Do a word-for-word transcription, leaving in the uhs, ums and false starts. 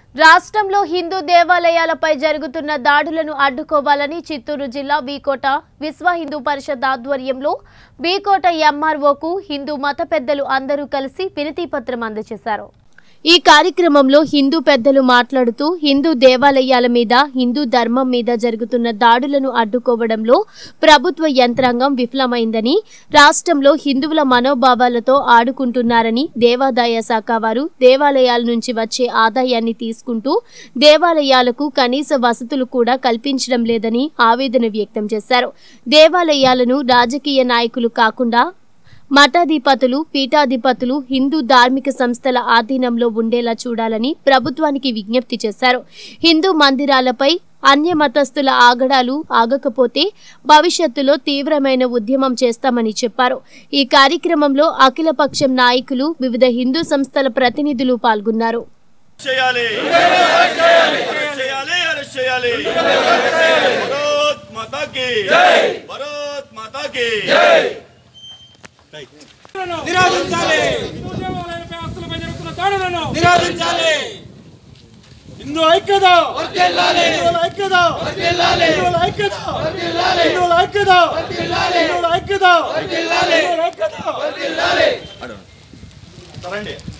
రాష్ట్రంలో హిందూ దేవాలయాలపై జరుగుతున్న దాడులను అడ్డుకోవాలని చిత్తూరు జిల్లా బీకోట విశ్వ హిందూ పరిషత్ ఆధ్వర్యంలో బీకోట ఎంఆర్ఓకు హిందూ మత పెద్దలు అందరూ కలిసి వినతి పత్రం అందజేశారు। ఈ కార్యక్రమంలో హిందూ పెద్దలు మాట్లాడుతూ హిందూ దేవాలయాల మీద హిందూ ధర్మం మీద జరుగుతున్న దాడులను అడ్డుకోవడంలో ప్రభుత్వ యంత్రాంగం విఫలమైందని, రాష్ట్రంలో హిందువుల మనోభావాలతో ఆడుకుంటున్నారని, దేవాదాయ శాఖ వారు దేవాలయాల నుంచి వచ్చే ఆదాయాన్ని తీసుకుంటూ దేవాలయాలకు కనీస వసతులు కూడా కల్పించడం లేదని ఆవేదన వ్యక్తం చేశారు। దేవాలయాలను రాజకీయ నాయకులు కాకుండా మఠాధిపతులు, పీఠాధిపతులు హిందూ ధార్మిక సంస్థల ఆధీనంలో ఉండేలా చూడాలని ప్రభుత్వానికి విజ్ఞప్తి చేశారు। హిందూ మందిరాలపై అన్య మతస్థుల ఆగడాలు ఆగకపోతే భవిష్యత్తులో తీవ్రమైన ఉద్యమం చేస్తామని చెప్పారు। ఈ కార్యక్రమంలో అఖిలపక్షం నాయకులు, వివిధ హిందూ సంస్థల ప్రతినిధులు పాల్గొన్నారు। हिंदू ऐक्यत हिंदू ऐक्यत हिंदू ऐक्यत हिंदू ऐक्यत हिंदू ऐक्यत हिंदू ऐक्यत